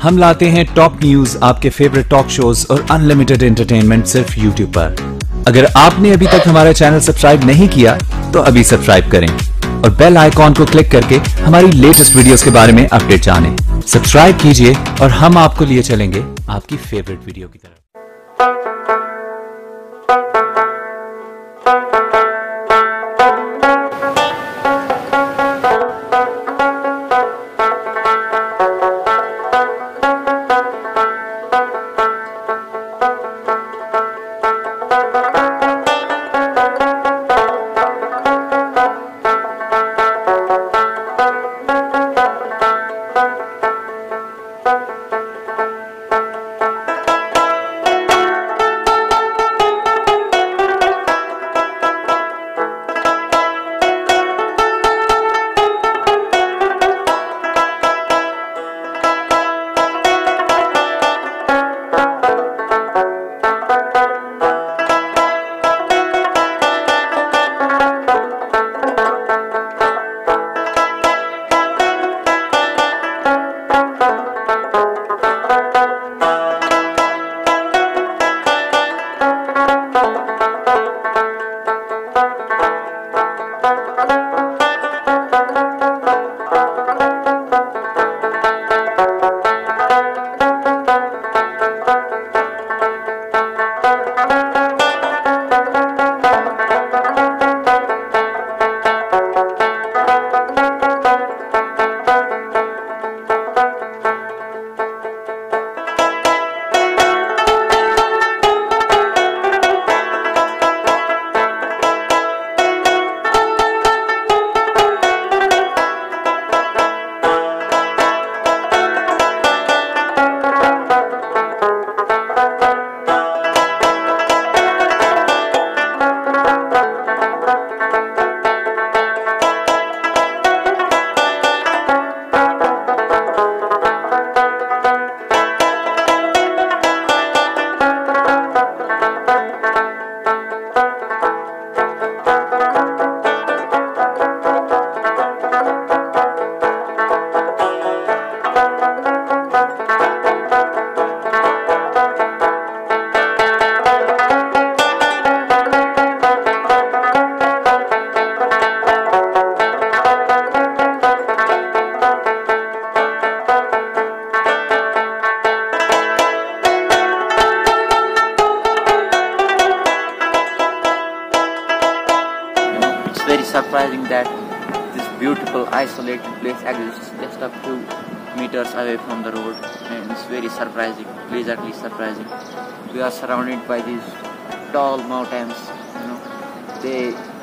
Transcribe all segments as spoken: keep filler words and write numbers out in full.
हम लाते हैं टॉप न्यूज, आपके फेवरेट टॉक शोज और अनलिमिटेड एंटरटेनमेंट सिर्फ यूट्यूब पर। अगर आपने अभी तक हमारा चैनल सब्सक्राइब नहीं किया तो अभी सब्सक्राइब करें और बेल आइकॉन को क्लिक करके हमारी लेटेस्ट वीडियोस के बारे में अपडेट जानें। सब्सक्राइब कीजिए और हम आपको लिए चलेंगे आपकी फेवरेट वीडियो की तरफ। Very surprising that this beautiful isolated place exists just a few meters away from the road, and it's very surprising, pleasantly surprising. We are surrounded by these tall mountains, you know, they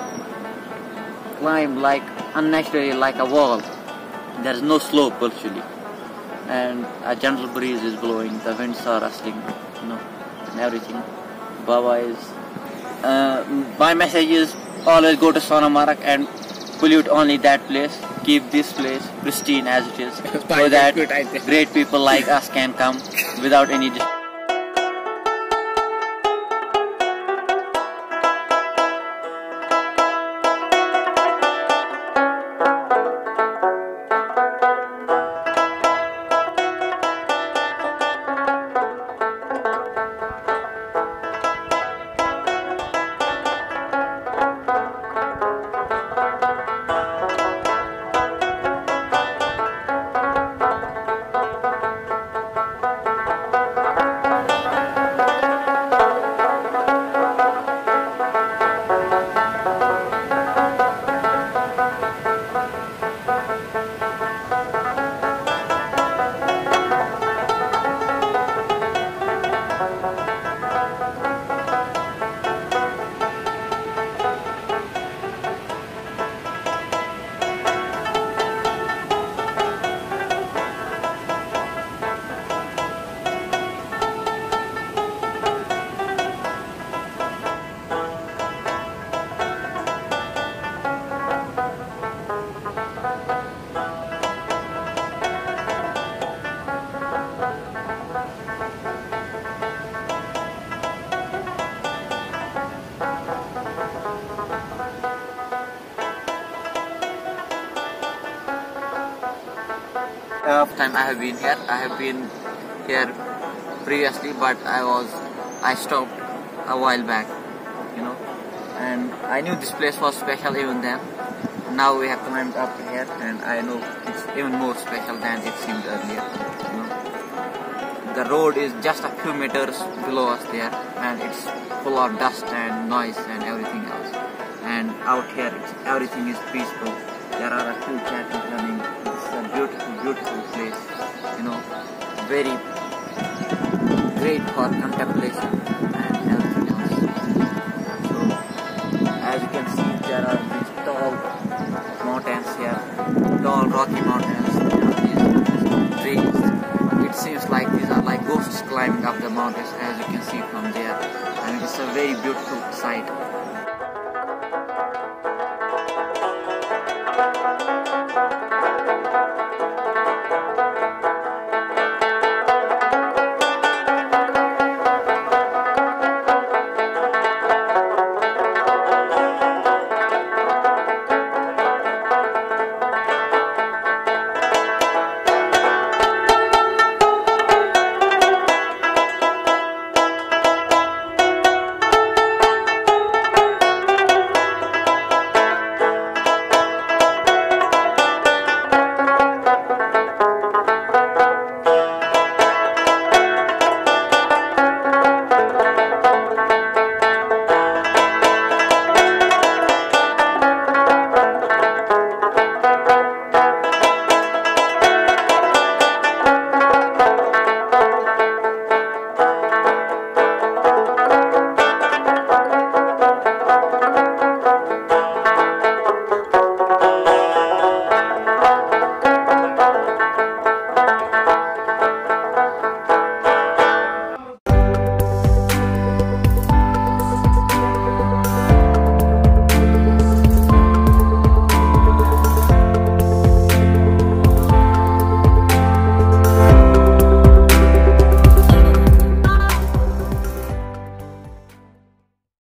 climb like unnaturally like a wall. There is no slope virtually, and a gentle breeze is blowing, the winds are rustling, you know, and everything. Baba is uh, my message is always go to Sonamarg and pollute only that place. Keep this place pristine as it is, so that great people like us can come without any time I have been here. I have been here previously, but I was I stopped a while back, you know, and I knew this place was special even then. Now we have climbed up here, and I know it's even more special than it seemed earlier. You know, the road is just a few meters below us there, and it's full of dust and noise and everything else. And out here, it's, everything is peaceful. There are a few cattle running. It's a beautiful, beautiful place. You know, very great for contemplation and everything else. So, as you can see, there are these tall mountains here, tall rocky mountains. There are these, these trees. It seems like these are like ghosts climbing up the mountains, as you can see from there. And it's a very beautiful sight.